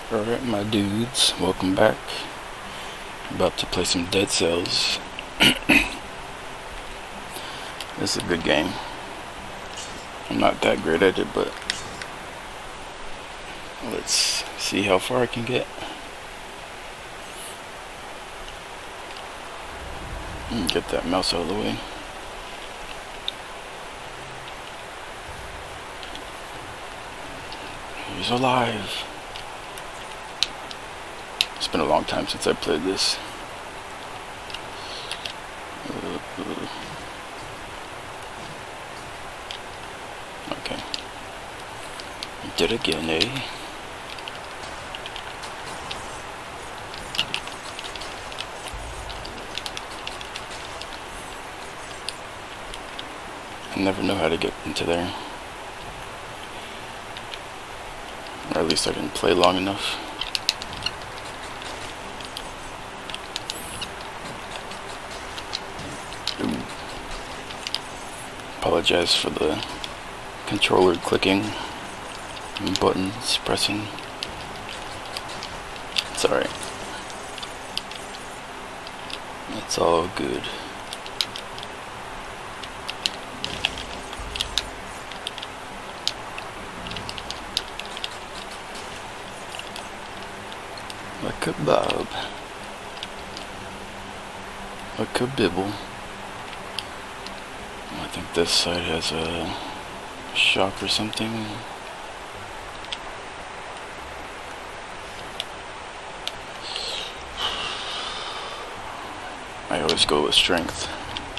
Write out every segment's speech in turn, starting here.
Alright, my dudes, welcome back. About to play some Dead Cells. This is a good game. I'm not that great at it, but let's see how far I can get. Get that mouse out of the way. He's alive. It's been a long time since I played this. Okay. Did it again, eh? I never know how to get into there. Or at least I didn't play long enough. Ooh. Apologize for the controller clicking and buttons pressing. It's alright. It's all good. A kebab. A kabibble. I think this side has a shop or something. I always go with strength.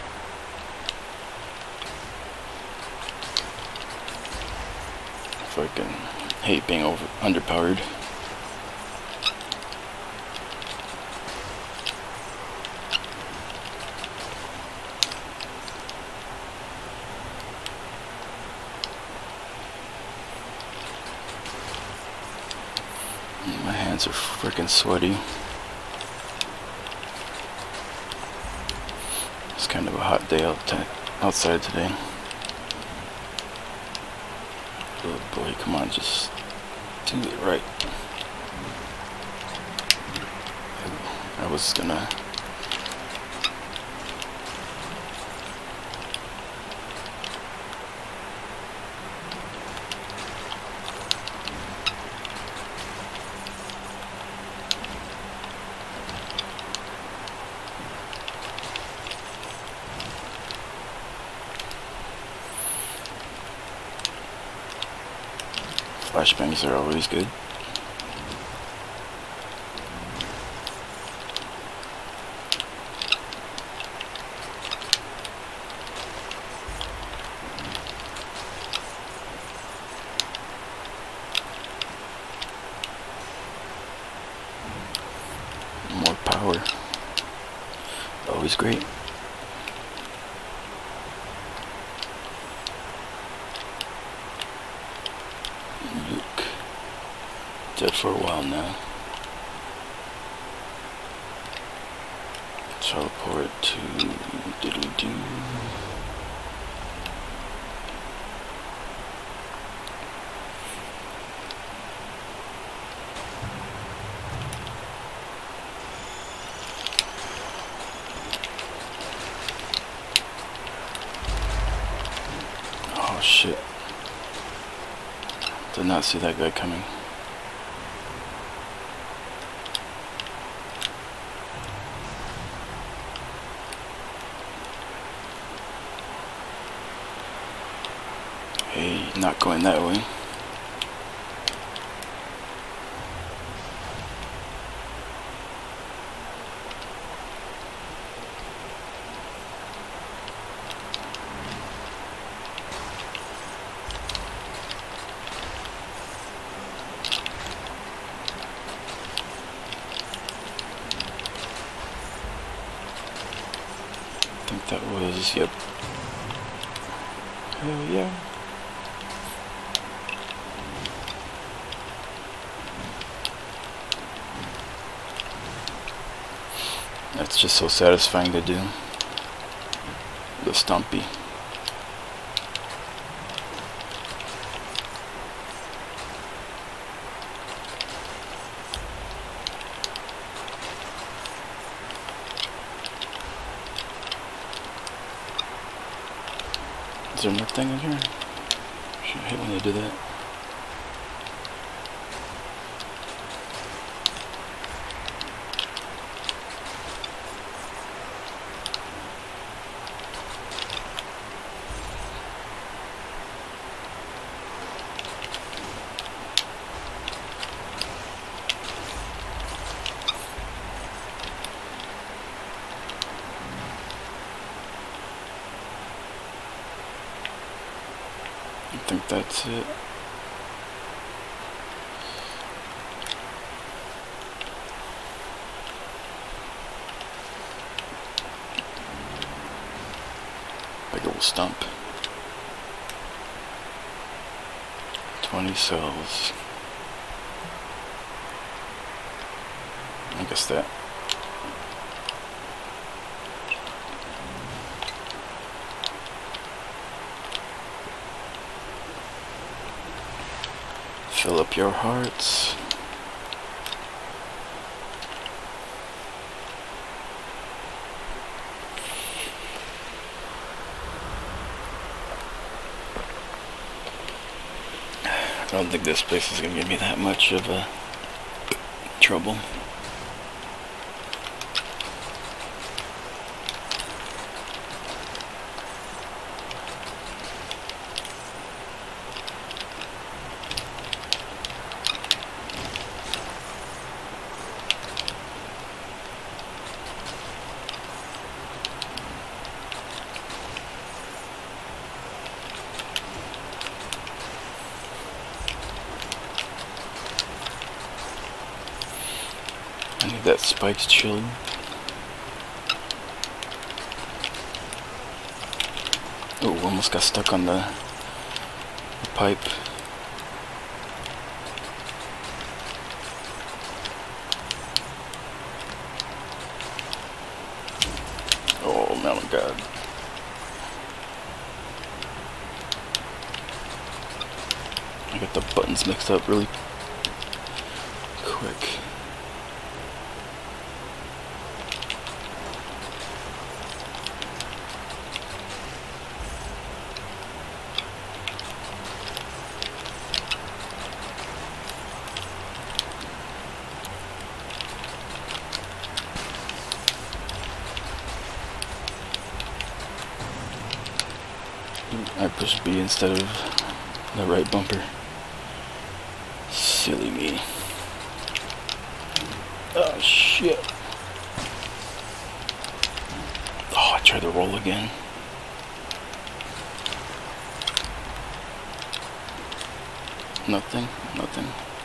Fucking hate being underpowered. My hands are freaking sweaty. It's kind of a hot day outside today. Oh boy, come on, just do it right. I was gonna... Flashbangs are always good. More power. Always great. Dead for a while now. Teleport to diddly-doo. Oh shit. Did not see that guy coming. Hey, not going that way. I think that was, yep. Hell yeah. That's just so satisfying to do. The Stumpy. Is there nothing in here? Should I hate when they do that. I think that's it. Big old stump. 20 cells. I guess that. Fill up your hearts. I don't think this place is gonna give me that much of a trouble. I need that spike's chilled. Oh, almost got stuck on the pipe. Oh my god. I got the buttons mixed up really quick. I pushed B instead of the right bumper. Silly me. Oh shit. Oh, I tried to roll again. Nothing, nothing.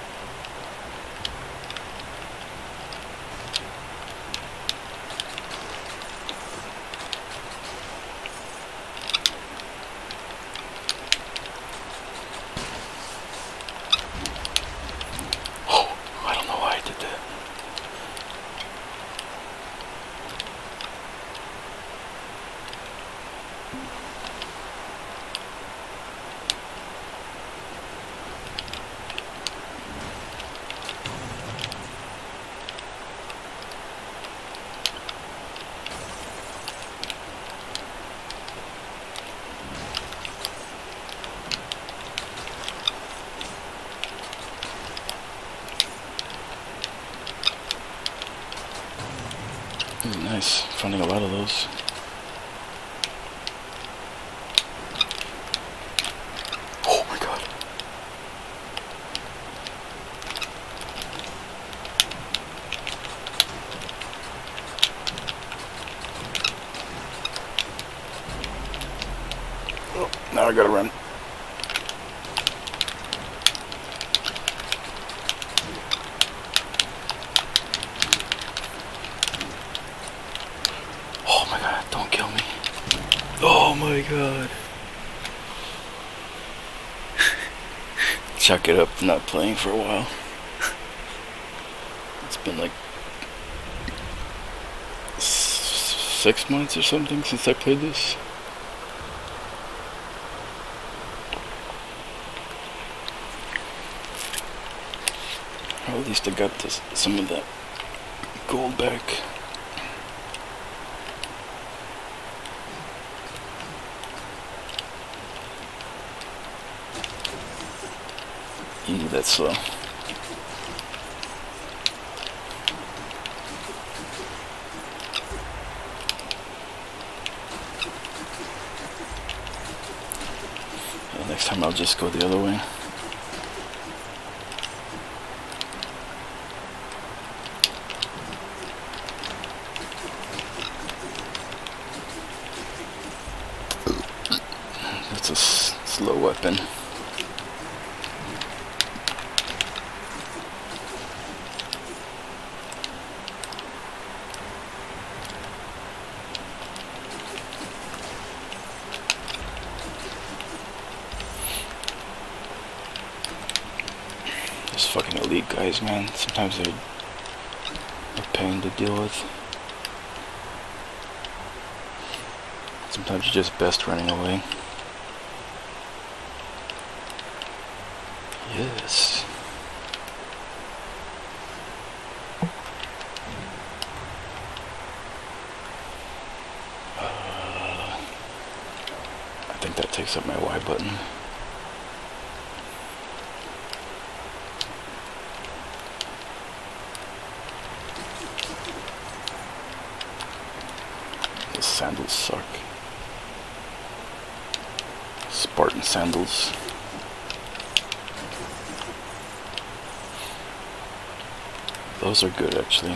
Ooh, nice, finding a lot of those. Oh my god. Oh, now I gotta run. Oh my god, don't kill me. Oh my god. Chuck it up, not playing for a while. It's been like 6 months or something since I played this. Or at least I got this, some of that gold back. Can't do that slow. Yeah, next time I'll just go the other way. That's a slow weapon. Those fucking elite guys, man. Sometimes they're a pain to deal with. Sometimes you're just best running away. Yes. I think that takes up my Y button. Those sandals suck. Spartan sandals. Those are good, actually.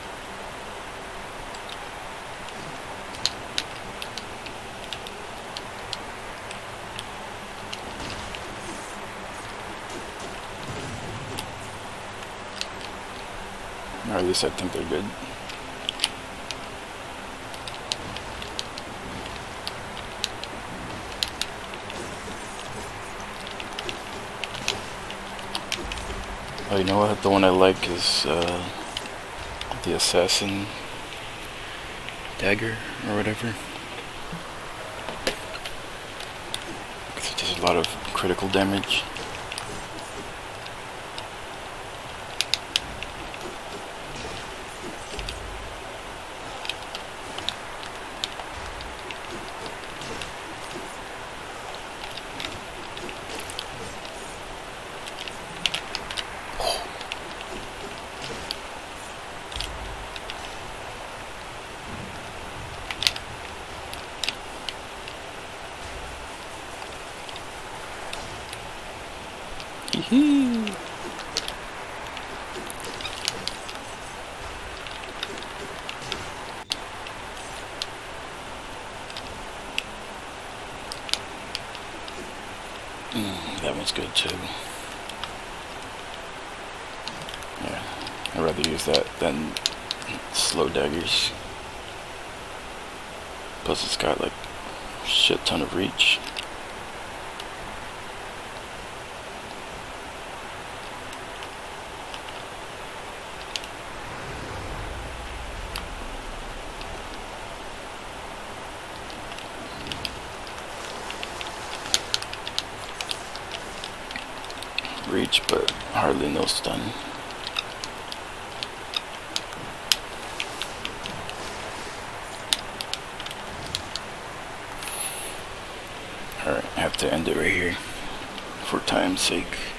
Or at least I think they're good. Oh, you know what? The one I like is the assassin dagger or whatever. It does a lot of critical damage. That one's good too. Yeah, I'd rather use that than slow daggers. Plus it's got like a shit ton of reach. Reach, but hardly no stun. Alright, I have to end it right here for time's sake.